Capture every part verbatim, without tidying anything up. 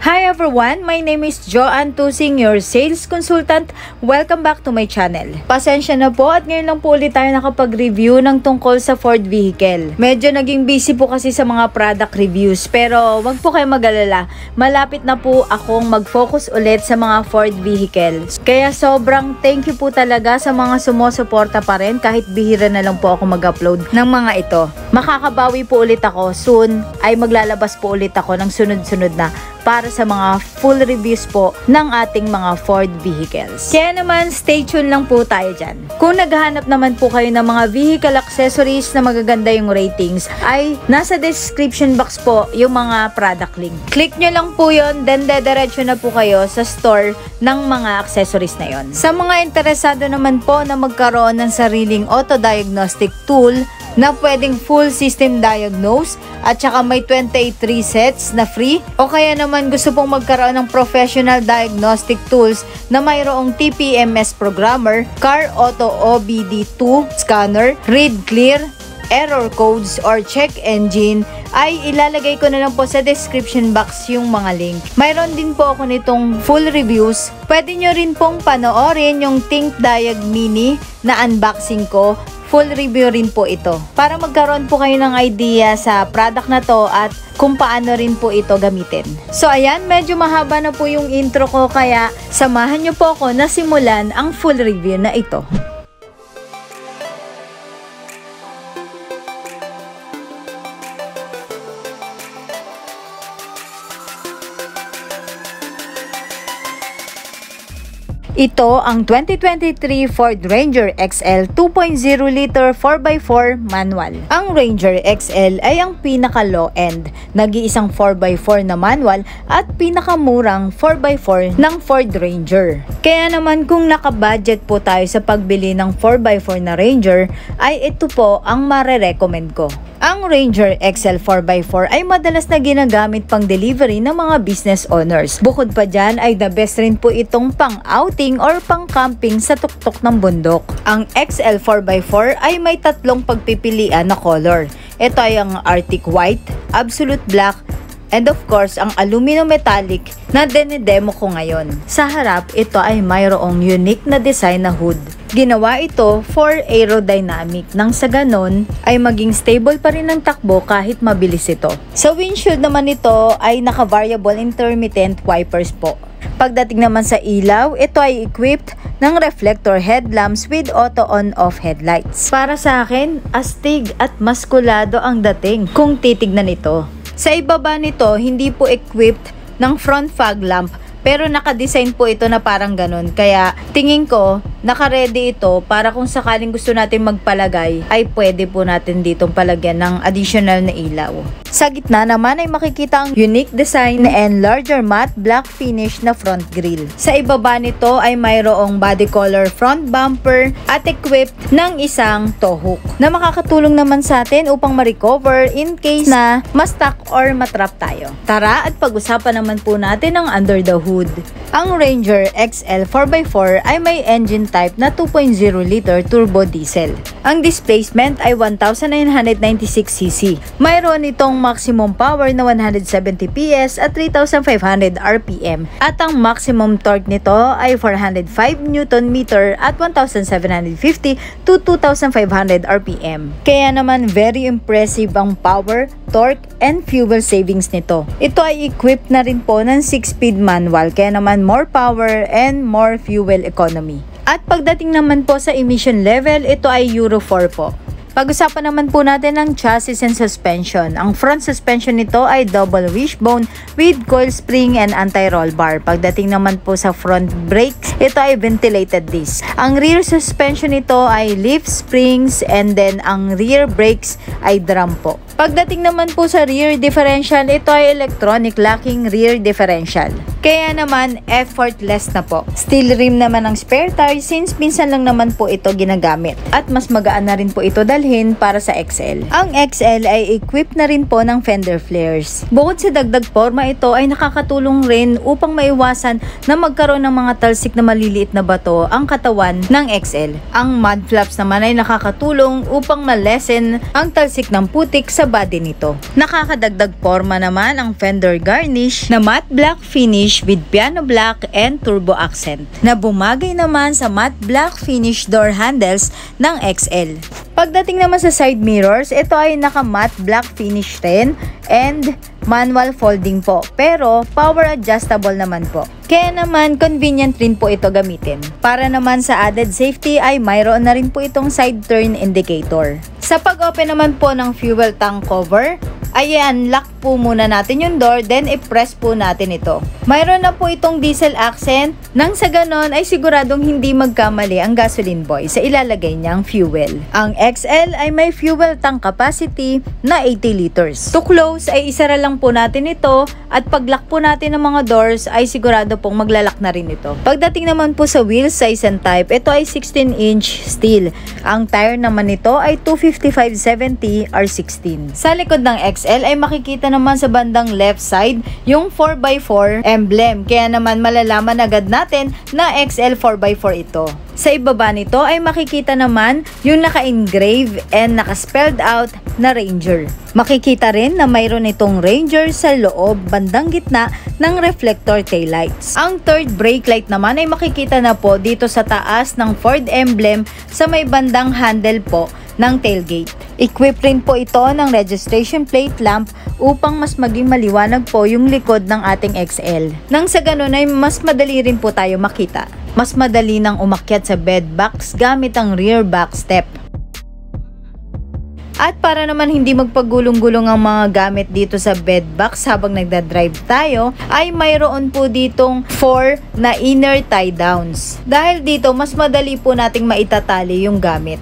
Hi everyone, my name is Joanne Tusing, your sales consultant. Welcome back to my channel. Pasensya na po at ngayon lang po ulit tayo nakapag-review ng tungkol sa Ford vehicle. Medyo naging busy po kasi sa mga product reviews, pero wag po kayo mag-alala. Malapit na po akong mag-focus ulit sa mga Ford vehicles. Kaya sobrang thank you po talaga sa mga sumusuporta pa rin kahit bihira na lang po ako mag-upload ng mga ito. Makakabawi po ulit ako soon, ay maglalabas po ulit ako ng sunod-sunod na para sa mga full reviews po ng ating mga Ford vehicles. Kaya naman, stay tuned lang po tayo dyan. Kung naghahanap naman po kayo ng mga vehicle accessories na magaganda yung ratings, ay nasa description box po yung mga product link. Click nyo lang po yun, then dediretso na po kayo sa store ng mga accessories na yon. Sa mga interesado naman po na magkaroon ng sariling auto-diagnostic tool na pwedeng full system diagnose at saka may twenty-eight resets na free, o kaya naman gusto pong magkaroon ng professional diagnostic tools na mayroong T P M S programmer, Car Auto O B D two scanner, read clear, error codes, or check engine, ay ilalagay ko na lang po sa description box yung mga link. Mayroon din po ako nitong full reviews. Pwede nyo rin pong panoorin yung Think Diag Mini na unboxing ko. Full review rin po ito para magkaroon po kayo ng idea sa product na to at kung paano rin po ito gamitin. So ayan, medyo mahaba na po yung intro ko, kaya samahan nyo po ako na simulan ang full review na ito. Ito ang twenty twenty-three Ford Ranger X L two point oh liter four by four manual. Ang Ranger X L ay ang pinaka-low-end, nag-iisang four by four na manual at pinakamurang four by four ng Ford Ranger. Kaya naman kung naka-budget po tayo sa pagbili ng four by four na Ranger, ay ito po ang mare-recommend ko. Ang Ranger X L four by four ay madalas na ginagamit pang delivery ng mga business owners. Bukod pa dyan ay the best rin po itong pang-outing or pang-camping sa tuktok ng bundok. Ang X L four by four ay may tatlong pagpipilian na color. Ito ay ang Arctic White, Absolute Black, and of course, ang aluminum metallic na dinedemo ko ngayon. Sa harap, ito ay mayroong unique na design na hood. Ginawa ito for aerodynamic nang sa ganon ay maging stable pa rin ang takbo kahit mabilis ito. Sa windshield naman ito ay naka-variable intermittent wipers po. Pagdating naman sa ilaw, ito ay equipped ng reflector headlamps with auto on-off headlights. Para sa akin, astig at maskulado ang dating kung titignan ito. Sa ibaba nito, hindi po equipped ng front fog lamp, pero naka-design po ito na parang ganun. Kaya tingin ko, naka-ready ito para kung sakaling gusto natin magpalagay, ay pwede po natin ditong palagyan ng additional na ilaw. Sa gitna naman ay makikita ang unique design and larger matte black finish na front grille. Sa ibaba nito ay mayroong body color front bumper at equipped ng isang tow hook na makakatulong naman sa atin upang ma-recover in case na ma-stuck or matrap tayo. Tara at pag-usapan naman po natin ang under the hood. Ang Ranger X L four by four ay may engine type na two point oh liter turbo diesel. Ang displacement ay one thousand nine hundred ninety-six c c. Mayroon itong maximum power na one hundred seventy p s at three thousand five hundred r p m. At ang maximum torque nito ay four hundred five newton meter at one thousand seven hundred fifty to two thousand five hundred r p m. Kaya naman very impressive ang power, torque, and fuel savings nito. Ito ay equipped na rin po ng six speed manual, kaya naman more power and more fuel economy. At pagdating naman po sa emission level, ito ay Euro four po. Pag-usapan naman po natin ang chassis and suspension. Ang front suspension nito ay double wishbone with coil spring and anti-roll bar. Pagdating naman po sa front brakes, ito ay ventilated disc. Ang rear suspension nito ay leaf springs, and then ang rear brakes ay drum po. Pagdating naman po sa rear differential, ito ay electronic locking rear differential. Kaya naman, effortless na po. Steel rim naman ang spare tire since minsan lang naman po ito ginagamit. At mas magaan na rin po ito dalhin para sa X L. Ang X L ay equipped na rin po ng fender flares. Bukod sa dagdag forma, ito ay nakakatulong rin upang maiwasan na magkaroon ng mga talsik na maliliit na bato ang katawan ng X L. Ang mud flaps naman ay nakakatulong upang malesen ang talsik ng putik sa body nito. Nakakadagdag forma naman ang fender garnish na matte black finish with piano black and turbo accent na bumagay naman sa matte black finish door handles ng X L. Pagdating naman sa side mirrors, ito ay naka matte black finish rin and manual folding po, pero power adjustable naman po. Kaya naman convenient rin po ito gamitin. Para naman sa added safety ay mayroon na rin po itong side turn indicator. Sa pag-open naman po ng fuel tank cover, ay i-unlock po muna natin yung door, then i-press po natin ito. Mayroon na po itong diesel accent, nang sa ganon ay siguradong hindi magkamali ang gasoline boy sa ilalagay niyang fuel. Ang X L ay may fuel tank capacity na eighty liters. To close ay isara lang po natin ito at pag-lock po natin ng mga doors ay sigurado pong maglalak na rin ito. Pagdating naman po sa wheel size and type, ito ay sixteen inch steel. Ang tire naman nito ay two fifty-five seventy R sixteen. Sa likod ng X L ay makikita naman sa bandang left side yung four by four emblem. Kaya naman malalaman agad natin na X L four by four ito. Sa ibaba nito ay makikita naman yung naka-engrave and naka-spelled out na Ranger. Makikita rin na mayroon itong Ranger sa loob bandang gitna ng reflector taillights. Ang third brake light naman ay makikita na po dito sa taas ng Ford emblem sa may bandang handle po ng tailgate. Equipped rin po ito ng registration plate lamp upang mas maging maliwanag po yung likod ng ating X L. Nang sa ganun ay mas madali rin po tayo makita. Mas madali nang umakyat sa bed box gamit ang rear back step. At para naman hindi magpagulong-gulong ang mga gamit dito sa bed box habang nagdadrive tayo, ay mayroon po ditong four na inner tie downs. Dahil dito, mas madali po nating maitatali yung gamit.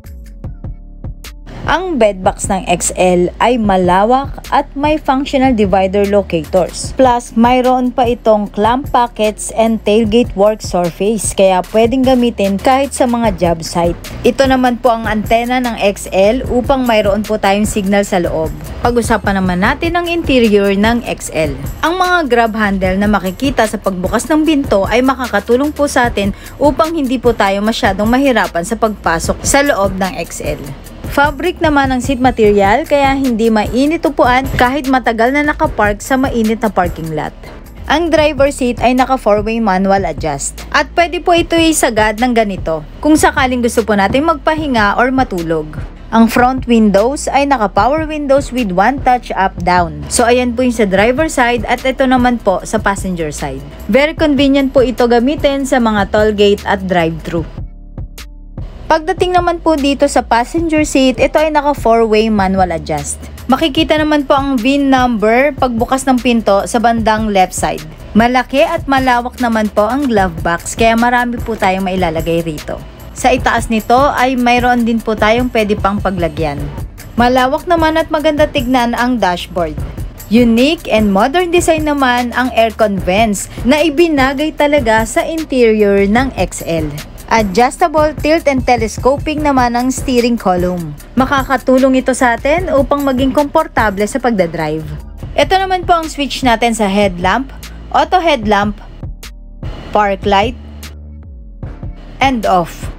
Ang bedbox ng X L ay malawak at may functional divider locators. Plus, mayroon pa itong clamp pockets and tailgate work surface kaya pwedeng gamitin kahit sa mga job site. Ito naman po ang antena ng X L upang mayroon po tayong signal sa loob. Pag-usapan naman natin ang interior ng X L. Ang mga grab handle na makikita sa pagbukas ng binto ay makakatulong po sa atin upang hindi po tayo masyadong mahirapan sa pagpasok sa loob ng X L. Fabric naman ang seat material kaya hindi mainit upuan kahit matagal na nakapark sa mainit na parking lot. Ang driver seat ay naka four-way manual adjust. At pwede po ito isagad ng ganito kung sakaling gusto po natin magpahinga or matulog. Ang front windows ay naka power windows with one touch up down. So ayan po yung sa driver side at ito naman po sa passenger side. Very convenient po ito gamitin sa mga toll gate at drive-thru. Pagdating naman po dito sa passenger seat, ito ay naka four-way manual adjust. Makikita naman po ang V I N number pagbukas ng pinto sa bandang left side. Malaki at malawak naman po ang glove box kaya marami po tayong mailalagay rito. Sa itaas nito ay mayroon din po tayong pwede pang paglagyan. Malawak naman at maganda tignan ang dashboard. Unique and modern design naman ang aircon vents na ibinagay talaga sa interior ng X L. Adjustable tilt and telescoping naman ang steering column. Makakatulong ito sa atin upang maging komportable sa pagdadrive. Ito naman po ang switch natin sa headlamp, auto headlamp, park light, and off.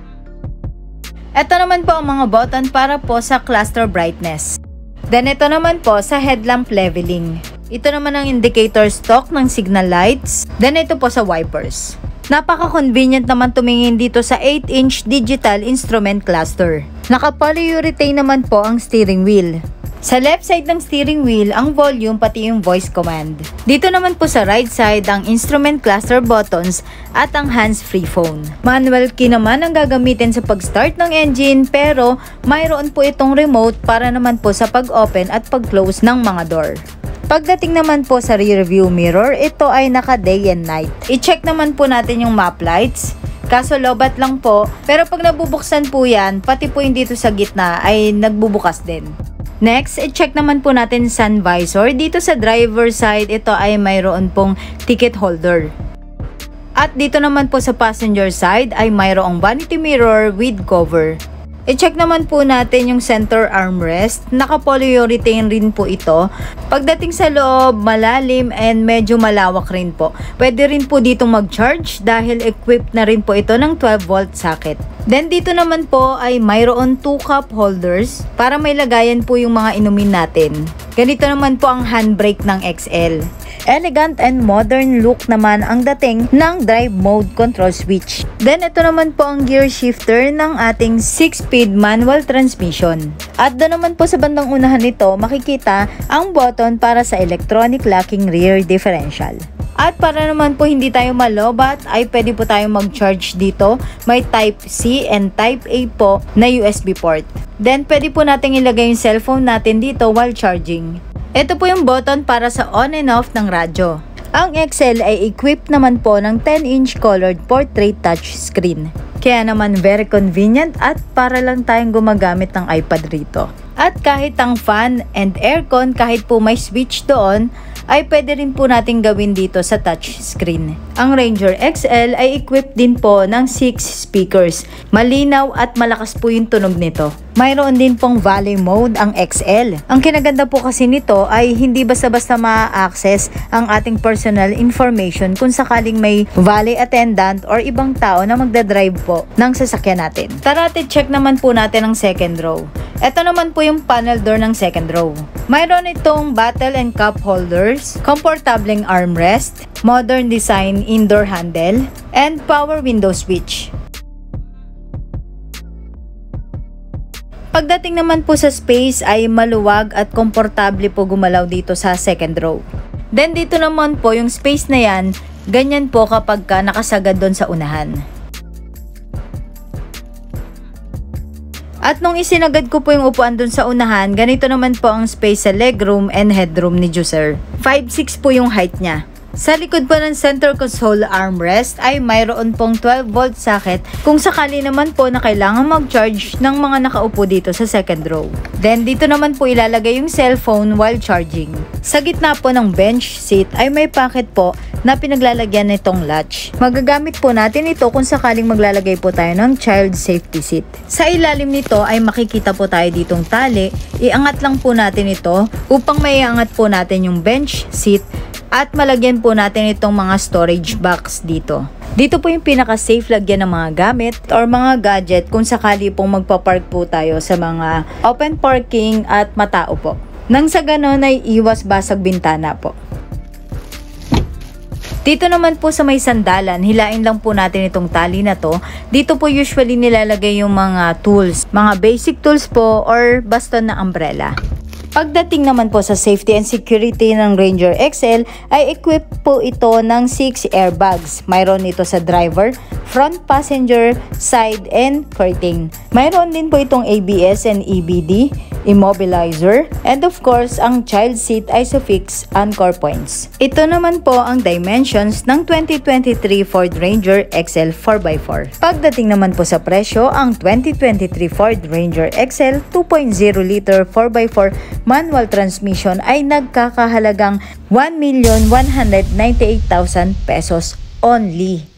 Ito naman po ang mga button para po sa cluster brightness. Then ito naman po sa headlamp leveling. Ito naman ang indicator stalk ng signal lights. Then ito po sa wipers. Napaka-convenient naman tumingin dito sa eight inch digital instrument cluster. Naka-polyurethane naman po ang steering wheel. Sa left side ng steering wheel, ang volume pati yung voice command. Dito naman po sa right side ang instrument cluster buttons at ang hands-free phone. Manual key naman ang gagamitin sa pag-start ng engine pero mayroon po itong remote para naman po sa pag-open at pag-close ng mga door. Pagdating naman po sa rear view mirror, ito ay naka day and night. I-check naman po natin yung map lights. Kaso lobat lang po, pero pag nabubuksan po yan, pati po yung dito sa gitna ay nagbubukas din. Next, i-check naman po natin sun visor. Dito sa driver side, ito ay mayroon pong ticket holder. At dito naman po sa passenger side ay mayroong vanity mirror with cover. I-check naman po natin yung center armrest. Naka-polyurethane rin po ito. Pagdating sa loob, malalim and medyo malawak rin po. Pwede rin po dito mag-charge dahil equipped na rin po ito ng twelve volt socket. Then dito naman po ay mayroon two cup holders para may lagayan po yung mga inumin natin. Ganito naman po ang handbrake ng X L. Elegant and modern look naman ang dating ng drive mode control switch. Then ito naman po ang gear shifter ng ating six speed manual transmission. At doon naman po sa bandang unahan nito makikita ang button para sa electronic locking rear differential. At para naman po hindi tayo malobat ay pwede po tayong mag-charge dito. May Type C and Type A po na U S B port. Then pwede po natin ilagay yung cellphone natin dito while charging. Ito po yung button para sa on and off ng radyo. Ang X L ay equipped naman po ng ten inch colored portrait touch screen. Kaya naman very convenient at para lang tayong gumagamit ng iPad rito. At kahit ang fan and aircon, kahit po may switch doon, ay pwede rin po natin gawin dito sa touch screen. Ang Ranger X L ay equipped din po ng six speakers. Malinaw at malakas po yung tunog nito. Mayroon din pong valley mode ang X L. Ang kinaganda po kasi nito ay hindi basta-basta ma-access ang ating personal information kung sakaling may valet attendant or ibang tao na magdadrive po ng sasakyan natin. Tara, check naman po natin ang second row. Ito naman po yung panel door ng second row. Mayroon itong bottle and cup holders, komportableng armrest, modern design indoor handle, and power window switch. Pagdating naman po sa space ay maluwag at komportable po gumalaw dito sa second row. Then dito naman po yung space na yan, ganyan po kapag ka nakasagad doon sa unahan. At nung isinagad ko po yung upuan dun sa unahan, ganito naman po ang space sa legroom and headroom ni Juicer. five six po yung height niya. Sa likod po ng center console armrest ay mayroon pong twelve volt socket kung sakali naman po na kailangan mag-charge ng mga nakaupo dito sa second row. Then dito naman po ilalagay yung cellphone while charging. Sa gitna po ng bench seat ay may pocket po na pinaglalagyan nitong latch. Magagamit po natin ito kung sakaling maglalagay po tayo ng child safety seat. Sa ilalim nito ay makikita po tayo ditong tali. Iangat lang po natin ito upang maiangat po natin yung bench seat at malagyan po natin itong mga storage box dito. Dito po yung pinaka-safe lagyan ng mga gamit or mga gadget kung sakali pong magpa-park po tayo sa mga open parking at matao po. Nang sa ganon ay iwas basag bintana po. Dito naman po sa may sandalan, hilain lang po natin itong tali na to. Dito po usually nilalagay yung mga tools, mga basic tools po or baston na umbrella. Pagdating naman po sa safety and security ng Ranger X L ay equipped po ito ng six airbags. Mayroon ito sa driver, front passenger, side, and curtain. Mayroon din po itong A B S and E B D, immobilizer, and of course, ang child seat ISOFIX anchor points. Ito naman po ang dimensions ng twenty twenty-three Ford Ranger X L four by four. Pagdating naman po sa presyo, ang twenty twenty-three Ford Ranger X L two point oh liter four by four manual transmission ay nagkakahalagang one million one hundred ninety-eight thousand pesos only.